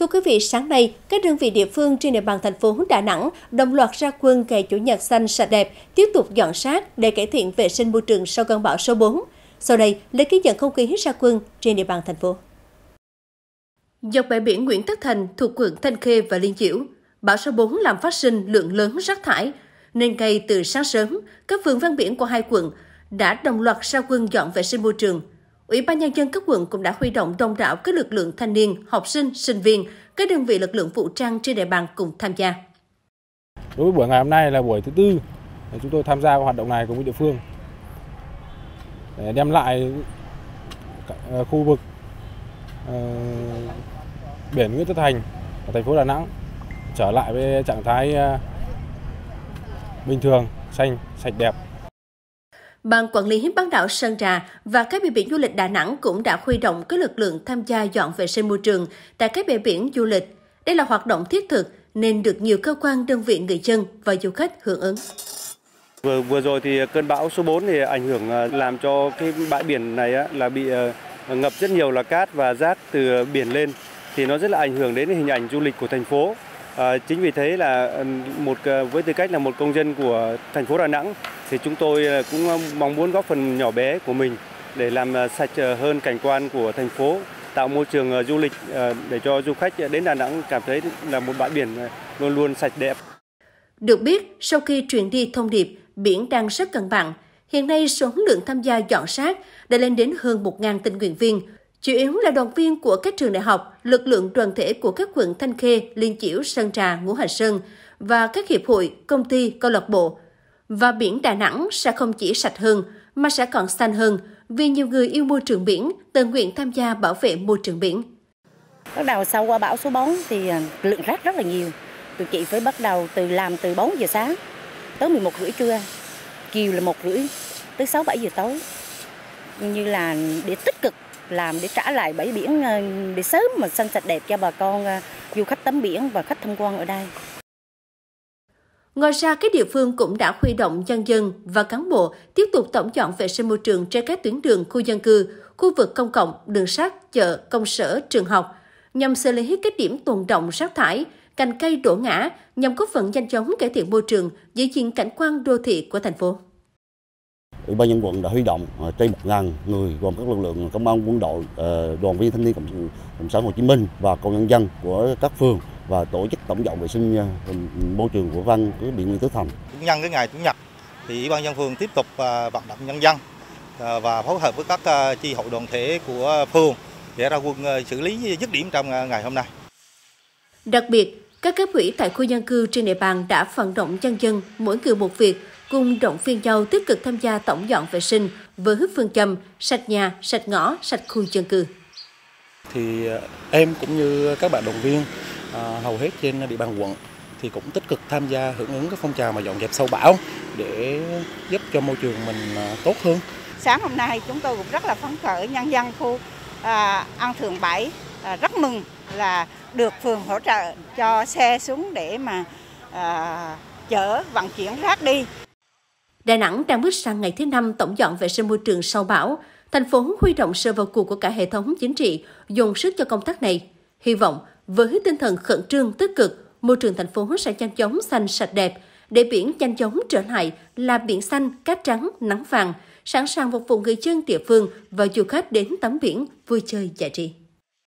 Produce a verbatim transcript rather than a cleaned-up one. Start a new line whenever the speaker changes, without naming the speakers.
Thưa quý vị, sáng nay, các đơn vị địa phương trên địa bàn thành phố Đà Nẵng đồng loạt ra quân ngày Chủ nhật xanh sạch đẹp, tiếp tục dọn rác để cải thiện vệ sinh môi trường sau cơn bão số bốn. Sau đây, lấy ghi nhận không khí ra quân trên địa bàn thành phố. Dọc bãi biển Nguyễn Tất Thành thuộc quận Thanh Khê và Liên Chiểu, bão số bốn làm phát sinh lượng lớn rác thải, nên ngay từ sáng sớm, các phường ven biển của hai quận đã đồng loạt ra quân dọn vệ sinh môi trường. Ủy ban Nhân dân các quận cũng đã huy động đông đảo các lực lượng thanh niên, học sinh, sinh viên, các đơn vị lực lượng vũ trang trên địa bàn cùng tham gia.
Đối với buổi ngày hôm nay là buổi thứ tư, chúng tôi tham gia hoạt động này cùng với địa phương để đem lại khu vực uh, biển Nguyễn Tất Thành ở thành phố Đà Nẵng trở lại với trạng thái uh, bình thường, xanh, sạch đẹp.
Ban quản lý bán đảo Sơn Trà và các bãi biển du lịch Đà Nẵng cũng đã huy động các lực lượng tham gia dọn vệ sinh môi trường tại các bãi biển du lịch. Đây là hoạt động thiết thực nên được nhiều cơ quan, đơn vị, người dân và du khách hưởng ứng.
Vừa vừa rồi thì cơn bão số bốn thì ảnh hưởng làm cho cái bãi biển này là bị ngập rất nhiều là cát và rác từ biển lên, thì nó rất là ảnh hưởng đến hình ảnh du lịch của thành phố. À, chính vì thế là một với tư cách là một công dân của thành phố Đà Nẵng thì chúng tôi cũng mong muốn góp phần nhỏ bé của mình để làm sạch hơn cảnh quan của thành phố, tạo môi trường du lịch để cho du khách đến Đà Nẵng cảm thấy là một bãi biển luôn luôn sạch đẹp.
Được biết, sau khi truyền đi thông điệp biển đang rất cân bằng, hiện nay số lượng tham gia dọn rác đã lên đến hơn một nghìn tình nguyện viên, chủ yếu là đoàn viên của các trường đại học, lực lượng đoàn thể của các quận Thanh Khê, Liên Chiểu, Sơn Trà, Ngũ Hành Sơn và các hiệp hội, công ty, câu lạc bộ. Và biển Đà Nẵng sẽ không chỉ sạch hơn mà sẽ còn xanh hơn vì nhiều người yêu môi trường biển tự nguyện tham gia bảo vệ môi trường biển.
Bắt đầu sau qua bão số bốn thì lượng rác rất là nhiều. Tụi chị phải bắt đầu từ làm từ bốn giờ sáng tới mười một rưỡi trưa, chiều là một rưỡi tới sáu bảy giờ tối. Như là để tích cực làm để trả lại bãi biển để sớm mà xanh sạch đẹp cho bà con du khách tắm biển và khách tham quan ở đây.
Ngoài ra, các địa phương cũng đã huy động nhân dân và cán bộ tiếp tục tổng dọn vệ sinh môi trường trên các tuyến đường, khu dân cư, khu vực công cộng, đường sắt, chợ, công sở, trường học, nhằm xử lý các điểm tồn đọng rác thải, cành cây đổ ngã, nhằm góp phần nhanh chóng cải thiện môi trường, giữ gìn cảnh quan đô thị của thành phố.
Ủy ban nhân quận đã huy động trên một nghìn người gồm các lực lượng công an, quân đội, đoàn viên thanh niên Cộng sản Hồ Chí Minh và công nhân dân của các phường và tổ chức tổng dọn vệ sinh môi trường của ven cái biển Nguyễn Tất Thành.
Nhân cái ngày Chủ nhật thì Ủy ban nhân phường tiếp tục vận động nhân dân và phối hợp với các chi hội đoàn thể của phường để ra quân xử lý dứt điểm trong ngày hôm nay.
Đặc biệt, các cấp ủy tại khu dân cư trên địa bàn đã vận động nhân dân mỗi người một việc, cùng động viên nhau tích cực tham gia tổng dọn vệ sinh với phương châm sạch nhà, sạch ngõ, sạch khu dân cư.
Thì em cũng như các bạn đoàn viên à, hầu hết trên địa bàn quận thì cũng tích cực tham gia hưởng ứng các phong trào mà dọn dẹp sau bão để giúp cho môi trường mình tốt hơn.
Sáng hôm nay chúng tôi cũng rất là phấn khởi, nhân dân khu à, An Thượng bảy à, rất mừng là được phường hỗ trợ cho xe xuống để mà à, chở vận chuyển rác đi.
Đà Nẵng đang bước sang ngày thứ năm tổng dọn vệ sinh môi trường sau bão. Thành phố huy động sự vào cuộc của cả hệ thống chính trị, dồn sức cho công tác này. Hy vọng với tinh thần khẩn trương tích cực, môi trường thành phố sẽ nhanh chóng xanh sạch đẹp, để biển nhanh chóng trở lại là biển xanh, cát trắng, nắng vàng, sẵn sàng phục vụ người dân địa phương và du khách đến tắm biển, vui chơi giải trí.